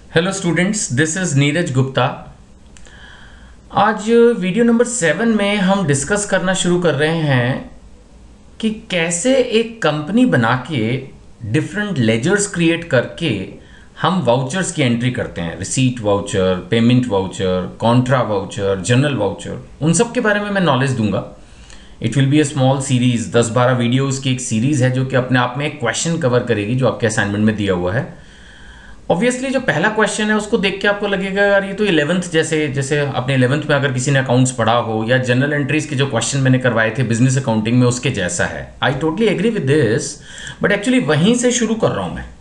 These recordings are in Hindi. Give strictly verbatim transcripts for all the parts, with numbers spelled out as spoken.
Hello students, this is Neeraj Gupta. आज वीडियो नंबर सेवन में हम डिस्कस करना शुरू कर रहे हैं कि कैसे एक कंपनी बना के डिफरेंट लेजर्स क्रिएट करके हम वाउचर्स की एंट्री करते हैं। Receipt voucher, payment voucher, contra voucher, journal voucher, उन सब के बारे में मैं नॉलेज दूंगा। It will be a small series, दस बारह वीडियोज़ की एक सीरीज़ है जो कि अपने आप में एक क्वेश्चन कवर करेगी जो आपके असाइनमेंट में दिया हुआ है। ऑब्वियसली जो पहला क्वेश्चन है उसको देख के आपको लगेगा यार ये तो इलेवंथ जैसे जैसे अपने इलेवंथ में अगर किसी ने अकाउंट्स पढ़ा हो, या जनरल एंट्रीज के जो क्वेश्चन मैंने करवाए थे बिजनेस अकाउंटिंग में उसके जैसा है। I totally agree with this, but actually वहीं से शुरू कर रहा हूँ मैं।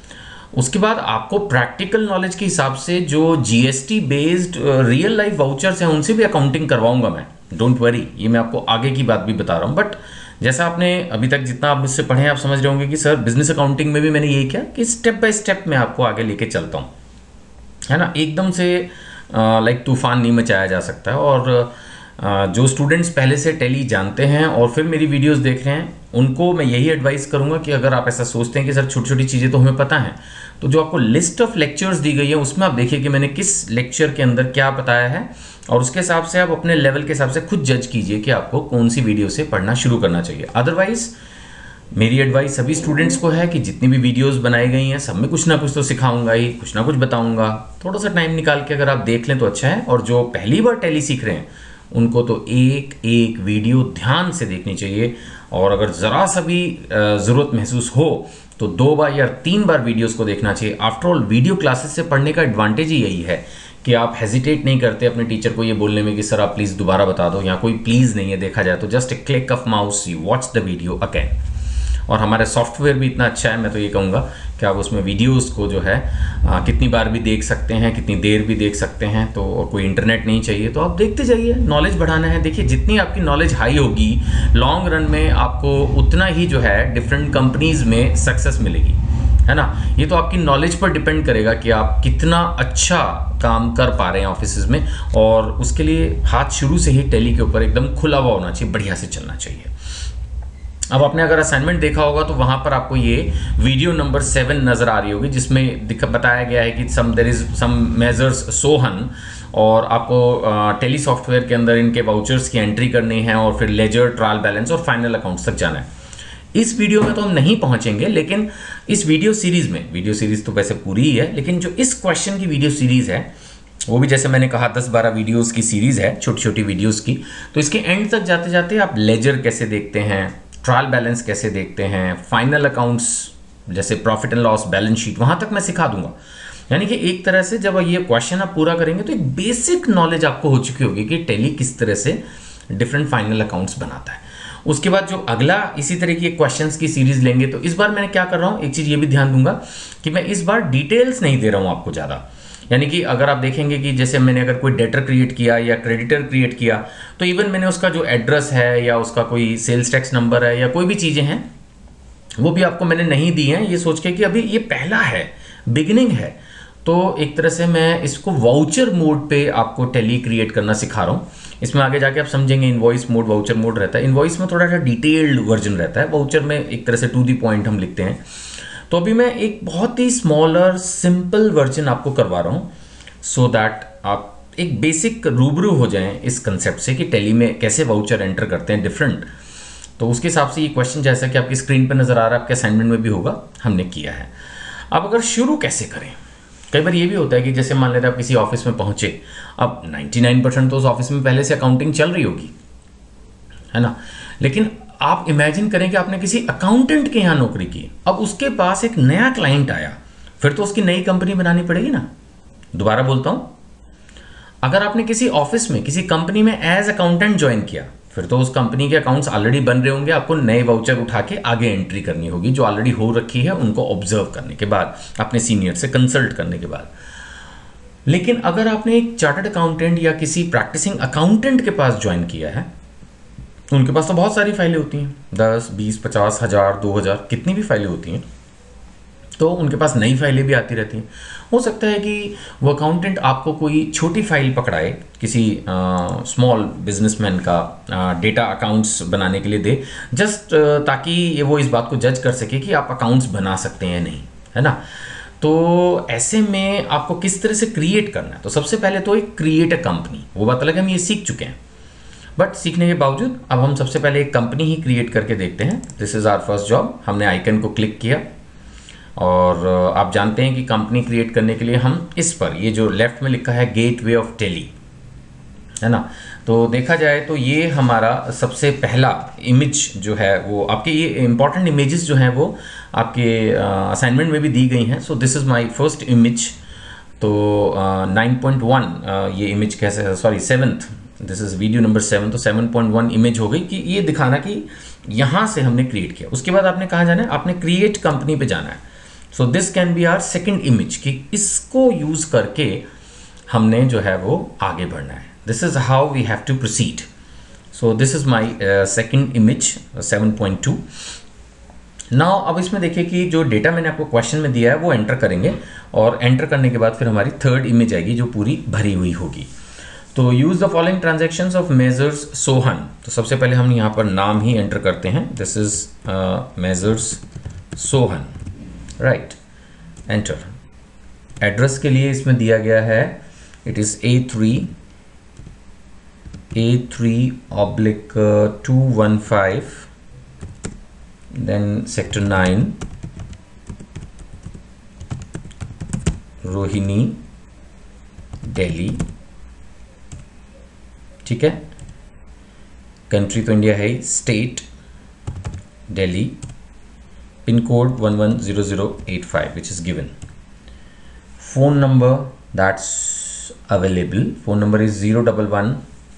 उसके बाद आपको प्रैक्टिकल नॉलेज के हिसाब से जो GST based real life vouchers हैं उनसे भी अकाउंटिंग करवाऊंगा मैं। डोंट वरी, ये मैं आपको आगे की बात भी बता रहा हूँ। बट जैसा आपने अभी तक जितना आप मुझसे पढ़े हैं आप समझ रहे होंगे कि सर बिजनेस अकाउंटिंग में भी मैंने यही किया कि स्टेप बाय स्टेप मैं आपको आगे लेके चलता हूँ, है ना। एकदम से लाइक तूफान नहीं मचाया जा सकता है। और आ, जो स्टूडेंट्स पहले से टैली जानते हैं और फिर मेरी वीडियोस देख रहे हैं उनको मैं यही एडवाइस करूंगा कि अगर आप ऐसा सोचते हैं कि सर छोटी छोटी चीज़ें तो हमें पता है, तो जो आपको लिस्ट ऑफ लेक्चर्स दी गई है उसमें आप देखिए कि मैंने किस लेक्चर के अंदर क्या बताया है, और उसके हिसाब से आप अपने लेवल के हिसाब से खुद जज कीजिए कि आपको कौन सी वीडियो से पढ़ना शुरू करना चाहिए। अदरवाइज मेरी एडवाइस सभी स्टूडेंट्स को है कि जितनी भी वीडियोस बनाई गई हैं सब में कुछ ना कुछ तो सिखाऊंगा ही, कुछ ना कुछ बताऊंगा। थोड़ा सा टाइम निकाल के अगर आप देख लें तो अच्छा है। और जो पहली बार टैली सीख रहे हैं उनको तो एक एक वीडियो ध्यान से देखनी चाहिए, और अगर ज़रा सा भी ज़रूरत महसूस हो तो दो बार या तीन बार वीडियोस को देखना चाहिए। आफ्टर ऑल वीडियो क्लासेस से पढ़ने का एडवांटेज ही यही है कि आप हेजिटेट नहीं करते अपने टीचर को ये बोलने में कि सर आप प्लीज़ दोबारा बता दो, यहाँ कोई प्लीज़ नहीं है देखा जाए तो just a click of mouse you watch the video again. और हमारा सॉफ्टवेयर भी इतना अच्छा है, मैं तो ये कहूँगा कि आप उसमें वीडियोस को जो है आ, कितनी बार भी देख सकते हैं, कितनी देर भी देख सकते हैं। तो और कोई इंटरनेट नहीं चाहिए तो आप देखते जाइए, नॉलेज बढ़ाना है। देखिए जितनी आपकी नॉलेज हाई होगी लॉन्ग रन में आपको उतना ही जो है डिफरेंट कंपनीज में सक्सेस मिलेगी, है ना। ये तो आपकी नॉलेज पर डिपेंड करेगा कि आप कितना अच्छा काम कर पा रहे हैं ऑफिस में, और उसके लिए हाथ शुरू से ही टैली के ऊपर एकदम खुला हुआ होना चाहिए, बढ़िया से चलना चाहिए। अब आपने अगर असाइनमेंट देखा होगा तो वहां पर आपको ये वीडियो नंबर सेवन नजर आ रही होगी जिसमें बताया गया है कि some there is some messrs Sohan, और आपको टैली सॉफ्टवेयर के अंदर इनके वाउचर्स की एंट्री करनी है और फिर लेजर, ट्रायल बैलेंस और फाइनल अकाउंट्स तक जाना है। इस वीडियो में तो हम नहीं पहुंचेंगे, लेकिन इस वीडियो सीरीज में, वीडियो सीरीज तो वैसे पूरी ही है, लेकिन जो इस क्वेश्चन की वीडियो सीरीज है वो भी जैसे मैंने कहा दस बारह वीडियोस की सीरीज है, छोटी छोटी वीडियोस की। तो इसके एंड तक जाते जाते आप लेजर कैसे देखते हैं, ट्रायल बैलेंस कैसे देखते हैं, फाइनल अकाउंट्स जैसे profit and loss, balance sheet, वहां तक मैं सिखा दूंगा। यानी कि एक तरह से जब ये क्वेश्चन आप पूरा करेंगे तो एक बेसिक नॉलेज आपको हो चुकी होगी कि टैली किस तरह से डिफरेंट फाइनल अकाउंट्स बनाता है। उसके बाद जो अगला इसी तरह की क्वेश्चंस की सीरीज लेंगे, तो इस बार मैंने क्या कर रहा हूं, एक चीज ये भी ध्यान दूंगा कि मैं इस बार डिटेल्स नहीं दे रहा हूं आपको ज्यादा। यानी कि अगर आप देखेंगे कि जैसे मैंने अगर कोई डेटर क्रिएट किया या क्रेडिटर क्रिएट किया, तो इवन मैंने उसका जो एड्रेस है या उसका कोई सेल्स टैक्स नंबर है या कोई भी चीजें हैं वो भी आपको मैंने नहीं दी हैं, ये सोच के कि अभी ये पहला है, बिगिनिंग है। तो एक तरह से मैं इसको वाउचर मोड पे आपको टैली क्रिएट करना सिखा रहा हूँ। इसमें आगे जाके आप समझेंगे इनवॉइस मोड, वाउचर मोड रहता है। इनवॉइस में थोड़ा सा डिटेल्ड वर्जन रहता है, वाउचर में एक तरह से टू दी पॉइंट हम लिखते हैं। तो अभी मैं एक बहुत ही स्मॉलर सिंपल वर्जन आपको करवा रहा हूँ सो दैट आप एक बेसिक रूबरू हो जाएं इस कंसेप्ट से कि टैली में कैसे वाउचर एंटर करते हैं डिफरेंट। तो उसके हिसाब से ये क्वेश्चन जैसा कि आपकी स्क्रीन पर नजर आ रहा है आपके असाइनमेंट में भी होगा, हमने किया है। अब अगर शुरू कैसे करें, कई बार ये भी होता है कि जैसे मान लेते हैं आप किसी ऑफिस में पहुंचे, अब निन्यानवे परसेंट तो उस ऑफिस में पहले से अकाउंटिंग चल रही होगी, है ना। लेकिन आप इमेजिन करें कि आपने किसी अकाउंटेंट के यहाँ नौकरी की, अब उसके पास एक नया क्लाइंट आया, फिर तो उसकी नई कंपनी बनानी पड़ेगी ना। दोबारा बोलता हूं, अगर आपने किसी ऑफिस में किसी कंपनी में एज अकाउंटेंट ज्वाइन किया, फिर तो उस कंपनी के अकाउंट्स ऑलरेडी बन रहे होंगे, आपको नए वाउचर उठा के आगे एंट्री करनी होगी जो ऑलरेडी हो रखी है, उनको ऑब्जर्व करने के बाद, अपने सीनियर से कंसल्ट करने के बाद। लेकिन अगर आपने एक चार्टर्ड अकाउंटेंट या किसी प्रैक्टिसिंग अकाउंटेंट के पास ज्वाइन किया है, उनके पास तो बहुत सारी फाइलें होती हैं, दस बीस पचास हजार दो हजार कितनी भी फाइलें होती हैं, तो उनके पास नई फाइलें भी आती रहती हैं। हो सकता है कि वो अकाउंटेंट आपको कोई छोटी फाइल पकड़ाए किसी स्मॉल बिजनेसमैन का डेटा अकाउंट्स बनाने के लिए दे, जस्ट ताकि वो इस बात को जज कर सके कि आप अकाउंट्स बना सकते हैं या नहीं, है ना। तो ऐसे में आपको किस तरह से क्रिएट करना है, तो सबसे पहले तो एक क्रिएट अ कंपनी, वो बात अलग है हम ये सीख चुके हैं, बट सीखने के बावजूद अब हम सबसे पहले एक कंपनी ही क्रिएट करके देखते हैं। This is our first job. हमने आइकन को क्लिक किया और आप जानते हैं कि कंपनी क्रिएट करने के लिए हम इस पर, ये जो लेफ्ट में लिखा है गेटवे ऑफ टेली, है ना, तो देखा जाए तो ये हमारा सबसे पहला इमेज जो है वो, आपके ये इंपॉर्टेंट इमेजेस जो हैं वो आपके असाइनमेंट uh, में भी दी गई हैं। So this is my first image. तो नाइन पॉइंट वन ये इमेज कैसे, sorry seventh, this is video number seven, तो सेवन पॉइंट वन इमेज हो गई कि ये दिखाना कि यहाँ से हमने क्रिएट किया। उसके बाद आपने कहाँ जाना है, आपने क्रिएट कंपनी पे जाना है। So this can be our second image, कि इसको यूज़ करके हमने जो है वो आगे बढ़ना है। This is how we have to proceed. So this is my second image seven point two. Now अब इसमें देखिए कि जो डेटा मैंने आपको क्वेश्चन में दिया है वो एंटर करेंगे, और एंटर करने के बाद फिर हमारी थर्ड इमेज आएगी जो पूरी भरी हुई होगी। तो use the following transactions of messrs Sohan. तो सबसे पहले हम यहाँ पर नाम ही एंटर करते हैं। This is messrs Sohan, right, enter. Address के लिए इसमें दिया गया है it is A three A three oblique two one five, then sector nine, Rohini, Delhi, ठीक है। कंट्री तो इंडिया है, state Delhi, pin code one one zero zero eight five which is given. Phone number that's available, phone number is zero double one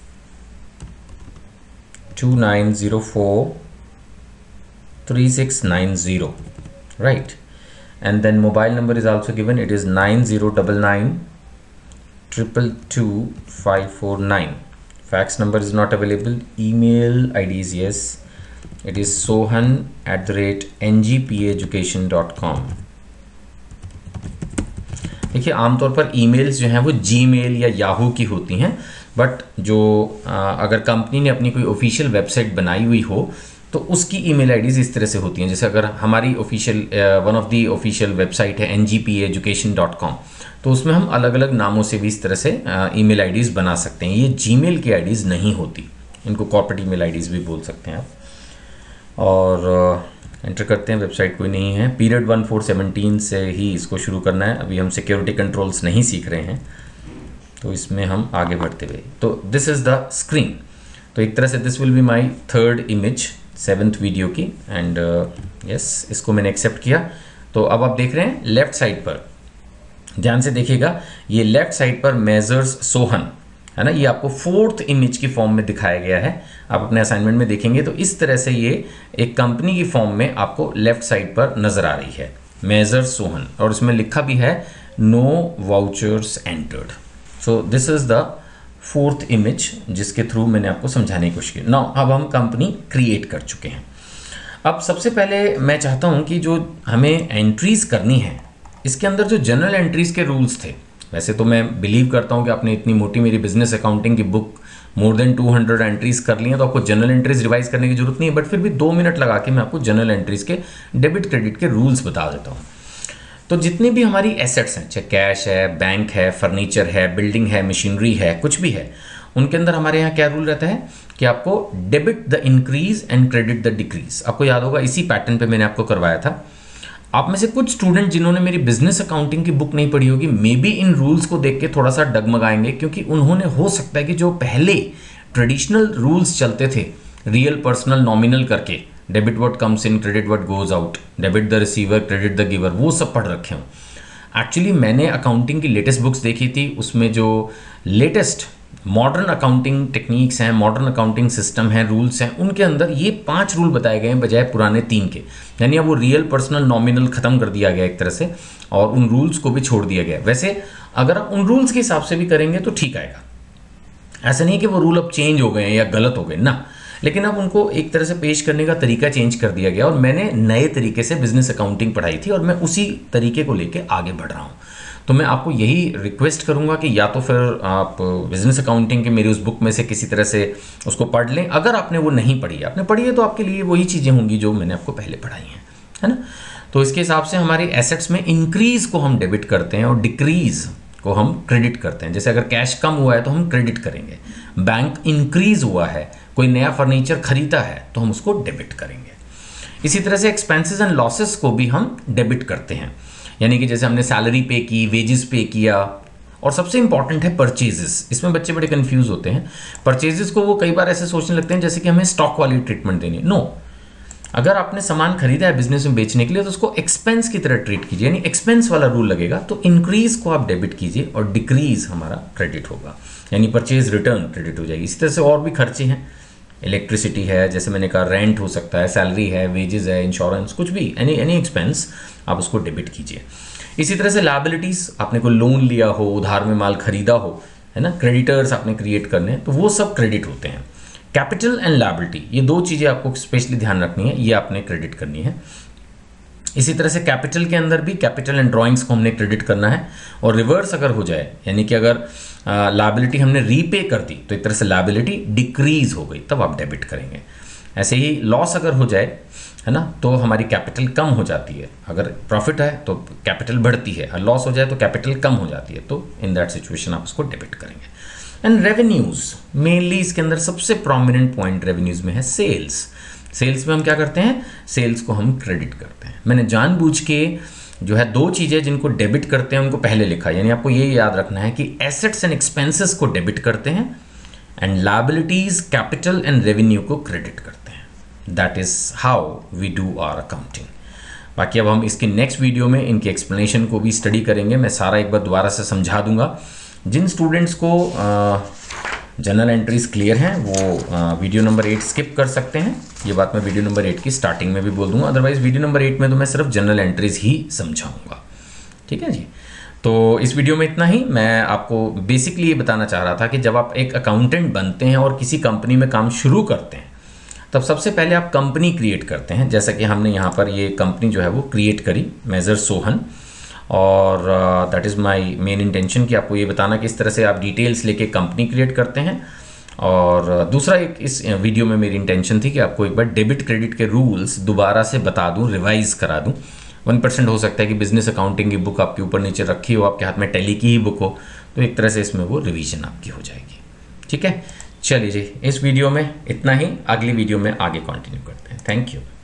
two nine zero four three six nine zero, right, and then mobile number is also given, it is nine zero nine nine two two two five four nine. Fax number is not available. Email I D is yes, it is sohan at the rate n g p education dot com. देखिए आमतौर पर ईमेल्स जो हैं वो जीमेल या याहू की होती हैं, बट जो आ, अगर कंपनी ने अपनी कोई ऑफिशियल वेबसाइट बनाई हुई हो तो उसकी ईमेल आईडीज़ इस तरह से होती हैं। जैसे अगर हमारी official one of the official website है N G P education dot com, तो उसमें हम अलग अलग नामों से भी इस तरह से ईमेल आईडीज़ बना सकते हैं। ये जीमेल की आईडीज़ नहीं होती, इनको कॉर्पोरेट ईमेल आईडीज़ भी बोल सकते हैं आप। और एंटर करते हैं, वेबसाइट कोई नहीं है। पीरियड वन फोर सेवनटीन से ही इसको शुरू करना है, अभी हम सिक्योरिटी कंट्रोल्स नहीं सीख रहे हैं, तो इसमें हम आगे बढ़ते हुए, तो दिस इज़ द स्क्रीन। तो एक तरह से this will be my third image seventh video की, एंड यस, इसको मैंने एक्सेप्ट किया। तो अब आप देख रहे हैं लेफ्ट साइड पर, ध्यान से देखिएगा, ये लेफ्ट साइड पर मेजर्स सोहन है ना, ये आपको फोर्थ इमेज की फॉर्म में दिखाया गया है। आप अपने असाइनमेंट में देखेंगे तो इस तरह से ये एक कंपनी की फॉर्म में आपको लेफ्ट साइड पर नजर आ रही है, मेजर्स सोहन, और इसमें लिखा भी है no vouchers entered. So this is the fourth image जिसके थ्रू मैंने आपको समझाने की कोशिश की। नाउ अब हम कंपनी क्रिएट कर चुके हैं। अब सबसे पहले मैं चाहता हूं कि जो हमें एंट्रीज करनी है, इसके अंदर जो जनरल एंट्रीज के रूल्स थे, वैसे तो मैं बिलीव करता हूं कि आपने इतनी मोटी मेरी बिजनेस अकाउंटिंग की book more than two hundred entries कर ली हैं, तो आपको जनरल एंट्रीज रिवाइज करने की जरूरत नहीं है, बट फिर भी दो मिनट लगा के मैं आपको जनरल एंट्रीज के डेबिट क्रेडिट के रूल्स बता देता हूँ। तो जितनी भी हमारी एसेट्स हैं, चाहे कैश है, बैंक है, फर्नीचर है, बिल्डिंग है, मशीनरी है, कुछ भी है, उनके अंदर हमारे यहाँ क्या रूल रहता है कि आपको debit the increase and credit the decrease. आपको याद होगा इसी पैटर्न पे मैंने आपको करवाया था। आप में से कुछ स्टूडेंट जिन्होंने मेरी बिजनेस अकाउंटिंग की बुक नहीं पढ़ी होगी, मे बी इन रूल्स को देख के थोड़ा सा डगमगाएंगे, क्योंकि उन्होंने हो सकता है कि जो पहले ट्रेडिशनल रूल्स चलते थे रियल पर्सनल नॉमिनल करके, debit what comes in, credit what goes out, debit the receiver, credit the giver, वो सब पढ़ रखे हों। एक्चुअली मैंने अकाउंटिंग की लेटेस्ट बुक्स देखी थी, उसमें जो लेटेस्ट मॉडर्न अकाउंटिंग टेक्निक्स हैं, मॉडर्न अकाउंटिंग सिस्टम है, रूल्स हैं, उनके अंदर ये पांच रूल बताए गए हैं बजाय पुराने तीन के। यानी अब वो रियल पर्सनल नॉमिनल खत्म कर दिया गया एक तरह से, और उन रूल्स को भी छोड़ दिया गया। वैसे अगर आप उन रूल्स के हिसाब से भी करेंगे तो ठीक आएगा, ऐसा नहीं कि वो रूल अब चेंज हो गए हैं या गलत हो गए ना, लेकिन अब उनको एक तरह से पेश करने का तरीका चेंज कर दिया गया, और मैंने नए तरीके से बिजनेस अकाउंटिंग पढ़ाई थी और मैं उसी तरीके को लेके आगे बढ़ रहा हूँ। तो मैं आपको यही रिक्वेस्ट करूंगा कि या तो फिर आप बिजनेस अकाउंटिंग के मेरी उस बुक में से किसी तरह से उसको पढ़ लें। अगर आपने वो नहीं पढ़ी है, आपने पढ़ी है तो आपके लिए वही चीज़ें होंगी जो मैंने आपको पहले पढ़ाई हैं, है ना। तो इसके हिसाब से हमारे एसेट्स में इंक्रीज को हम डेबिट करते हैं और डिक्रीज को हम क्रेडिट करते हैं। जैसे अगर कैश कम हुआ है तो हम क्रेडिट करेंगे, बैंक इंक्रीज हुआ है, कोई नया फर्नीचर खरीदा है तो हम उसको डेबिट करेंगे। इसी तरह से एक्सपेंसेस एंड लॉसेस को भी हम डेबिट करते हैं, यानी कि जैसे हमने सैलरी पे की, वेजेस पे किया। और सबसे इंपॉर्टेंट है परचेजेस। इसमें बच्चे बड़े कंफ्यूज होते हैं। परचेजेस को वो कई बार ऐसे सोचने लगते हैं जैसे कि हमें स्टॉक वाली ट्रीटमेंट देनी है। नो, अगर आपने सामान खरीदा है बिजनेस में बेचने के लिए तो उसको एक्सपेंस की तरह ट्रीट कीजिए, यानी एक्सपेंस वाला रूल लगेगा। तो इंक्रीज को आप डेबिट कीजिए और डिक्रीज हमारा क्रेडिट होगा, यानी परचेज रिटर्न क्रेडिट हो जाएगी। इसी तरह से और भी खर्चे हैं, इलेक्ट्रिसिटी है, जैसे मैंने कहा रेंट हो सकता है, सैलरी है, वेजेस है, इंश्योरेंस, कुछ भी एनी एनी एक्सपेंस आप उसको डेबिट कीजिए। इसी तरह से लायबिलिटीज, आपने कोई लोन लिया हो, उधार में माल खरीदा हो, है ना, क्रेडिटर्स आपने क्रिएट करने हैं तो वो सब क्रेडिट होते हैं। कैपिटल एंड लायबिलिटी, ये दो चीज़ें आपको स्पेशली ध्यान रखनी है, ये आपने क्रेडिट करनी है। इसी तरह से कैपिटल के अंदर भी कैपिटल एंड ड्राइंग्स को हमने क्रेडिट करना है। और रिवर्स अगर हो जाए, यानी कि अगर लायबिलिटी हमने रीपे कर दी तो एक तरह से लायबिलिटी डिक्रीज हो गई, तब आप डेबिट करेंगे। ऐसे ही लॉस अगर हो जाए, है ना, तो हमारी कैपिटल कम हो जाती है। अगर प्रॉफिट है तो कैपिटल बढ़ती है, और लॉस हो जाए तो कैपिटल कम हो जाती है। तो इन दैट सिचुएशन आप उसको डेबिट करेंगे। एंड रेवेन्यूज, मेनली इसके अंदर सबसे प्रोमिनेंट पॉइंट रेवेन्यूज में है सेल्स। सेल्स में हम क्या करते हैं, सेल्स को हम क्रेडिट करते हैं। मैंने जानबूझ के जो है दो चीज़ें जिनको डेबिट करते हैं उनको पहले लिखा, यानी आपको ये याद रखना है कि एसेट्स एंड एक्सपेंसेस को डेबिट करते हैं and liabilities, capital and revenue को क्रेडिट करते हैं। That is how we do our accounting. बाकी अब हम इसके नेक्स्ट वीडियो में इनके एक्सप्लेनेशन को भी स्टडी करेंगे। मैं सारा एक बार दोबारा से समझा दूंगा। जिन स्टूडेंट्स को जनरल एंट्रीज क्लियर हैं वो आ, वीडियो नंबर एट स्किप कर सकते हैं। ये बात मैं वीडियो नंबर एट की स्टार्टिंग में भी बोल दूंगा, अदरवाइज वीडियो नंबर एट में तो मैं सिर्फ जनरल एंट्रीज ही समझाऊंगा। ठीक है जी। तो इस वीडियो में इतना ही। मैं आपको बेसिकली ये बताना चाह रहा था कि जब आप एक अकाउंटेंट बनते हैं और किसी कंपनी में काम शुरू करते हैं तब सबसे पहले आप कंपनी क्रिएट करते हैं। जैसा कि हमने यहाँ पर ये कंपनी जो है वो क्रिएट करी, मेजर सोहन, और that is my main intention कि आपको ये बताना कि इस तरह से आप डिटेल्स लेके कंपनी क्रिएट करते हैं। और uh, दूसरा एक इस वीडियो में मेरी इंटेंशन थी कि आपको एक बार डेबिट क्रेडिट के रूल्स दोबारा से बता दूं, रिवाइज करा दूं। वन परसेंट हो सकता है कि बिजनेस अकाउंटिंग की बुक आपके ऊपर नीचे रखी हो, आपके हाथ में टैली की ही बुक हो, तो एक तरह से इसमें वो रिवीजन आपकी हो जाएगी। ठीक है, चलिए जी, इस वीडियो में इतना ही। अगली वीडियो में आगे कंटिन्यू करते हैं। Thank you.